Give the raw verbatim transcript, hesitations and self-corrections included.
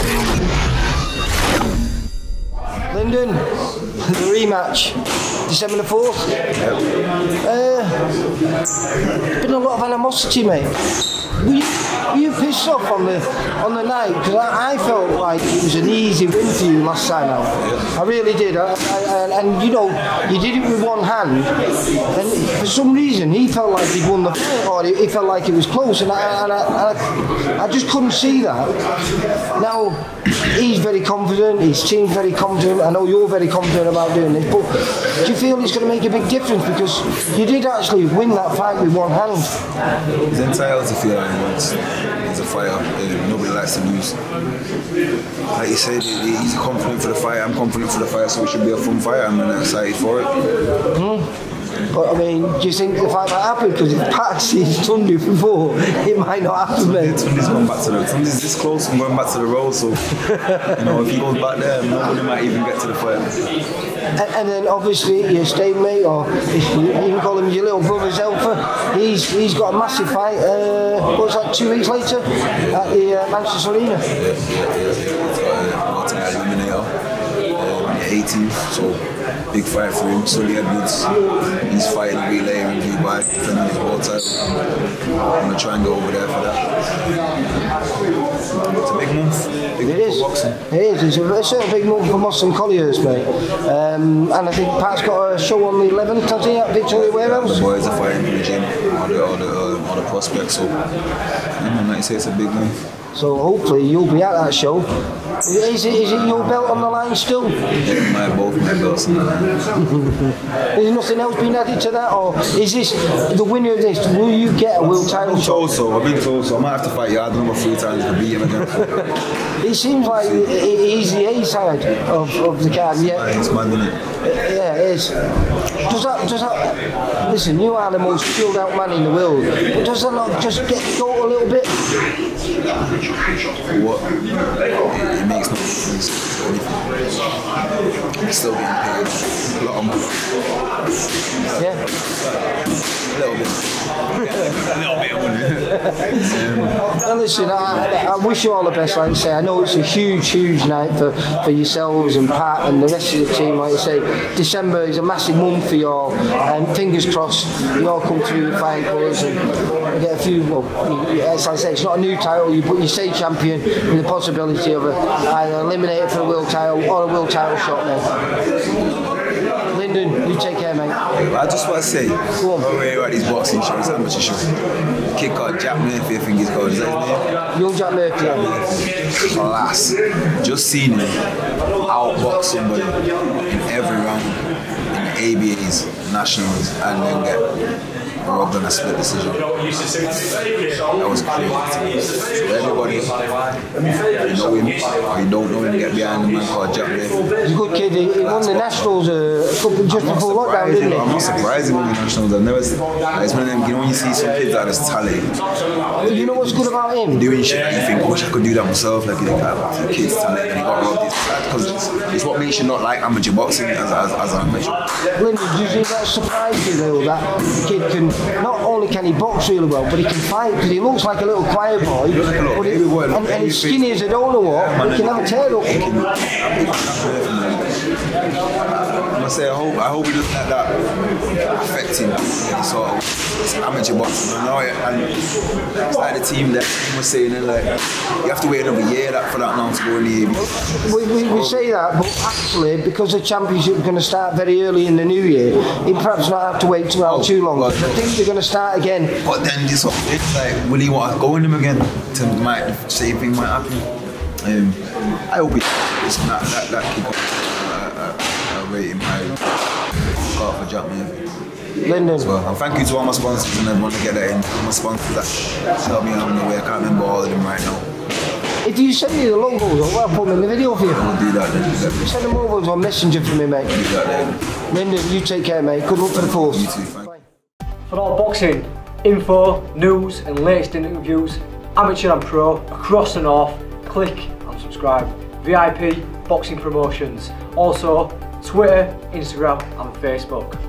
Lyndon, the rematch, December the fourth. Uh, been a lot of animosity, mate. Were you, were you pissed off on the on the night? Because I, I felt like it was an easy win for you last time out. I really did. I, I, and you know, you did it with one hand, and for some reason he felt like he'd won the fight, or he, he felt like it was close, and I, and I, and I, I just couldn't see that. Now he's very confident. His team's very confident. I know you're very confident about doing this, but do you feel it's going to make a big difference because you did actually win that fight with one hand? He's entitled to feel like he's, he's a fighter. Um, nobody likes to lose. Like you said, he's confident for the fight. I'm confident for the fight, so it should be a fun fight. I'm excited for it. Mm. But I mean, do you think the fight might happen? Because if Pat sees Tunde before, it might not happen, mate. Tunde's going back to the Tunde's this close from going back to the road, so you know if he goes back there, nobody might even get to the fight. And, and then obviously your stablemate, or you can call him your little brother Zelfa, he's he's got a massive fight. Uh, what was that? Two weeks later at the uh, Manchester Arena. Yeah, yeah, yeah. He's got a eliminator. eighteenth, so big fight for him. Sully Edwards, he's fighting a week later in Dubai, defending his world title. I'm going to try and go over there for that. It's a big month. Big it is. Boxing. It is. It's a, it's a big month for Moss and Colliers, mate. Um, and I think Pat's got a show on the eleventh, has he, at Victoria Warehouse? The boys are fighting in the gym, all the, all the, uh, all the prospects, so yeah, like you say, it's a big month. So hopefully you'll be at that show. Is it, is it your belt on the line still? Yeah, my, both my belts on the line. Is nothing else been added to that, or is this the winner of this? Will you get a world title? I've been told so. I've been told so. I might have to fight Yard number three times to beat him again. It seems like he's the A side of, of the card. Yeah, it's mad, isn't it? Yeah, it is. Does that, does that, listen, you are the most skilled out man in the world, but does that not just get go a little bit? What? It, it makes no difference to anything. It's still being paid a lot of money. Yeah. A little bit. A little bit of money. um, Now listen, I, I wish you all the best, like I say. I know it's a huge, huge night for, for yourselves and Pat and the rest of the team, like I say. December is a massive month for you all, and fingers crossed you all come through with flying colours and get a few, well, as I say, it's not a new title, you but you stay champion with the possibility of a, either eliminated for a world title or a world title shot there. Lyndon, you take care, mate. I just want to say, go on. Where you at these boxing shows, amateur shows, kid called Jack Murphy, I think he's called, is that his name? Young Jack Murphy, yeah. Class. Just seen him outbox somebody in every round, in A B As, nationals, and then get robbed on a split decision. That was crazy. So everybody, you know him or you don't know him, get behind the man called Jack Murphy. He's a good kid. He, he won the nationals uh, a couple just I'm before lockdown, didn't he? I'm not surprised he won the nationals. I've never seen. Like, it's one of them. You know when you see some kids that has talent. You know what's good about him? Doing shit that you think, I wish I could do that myself. Like you like, I have kids talent and he got robbed. Because it's, it's what makes you not like amateur boxing as as, as an amateur. Lyndon, do you think that surprised you though, that the kid can, not only can he box really well, but he can fight, because he looks like a little quiet boy, but he, and, and he's skinny as I don't know what, he can have a tear up. I say I hope I hope he doesn't let that affect him any sort of amateur boxing. I know it, and it's like the team that was saying, and like you have to wait another year that for that now to go in the A B A. We, we, we say that, but actually, because the championship is going to start very early in the new year, he perhaps not have to wait too, oh, too long. Well, I think they're going to start again. But then this whole thing, like, will he want to go in him again? To might the same thing might happen. Um, I hope he that that that kid. I rate him high. Look for Jack Murphy. Lyndon. As well. And thank you to all my sponsors and everyone to get that in. All my sponsors that help me along the way. I can't remember all of them right now. If you send me the logos, I'll put them in the video for you. I'll do that then. Send them over on Messenger for me, mate. I'll do that then. Lyndon, you take care, mate. Good luck for the course. You too, thank you. For all boxing info, news and latest interviews, amateur and pro, across the north, click and subscribe. V I P Boxing Promotions. Also, Twitter, Instagram and Facebook.